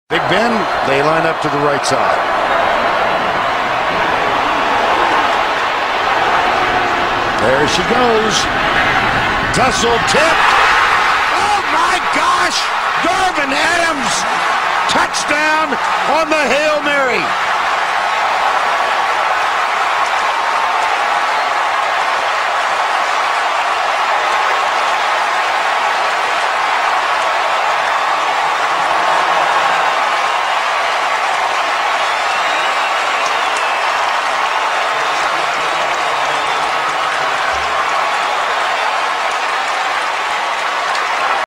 Big Ben, they line up to the right side. There she goes. Tussle tipped. Oh my gosh! Darvin Adams, touchdown on the Hail Mary.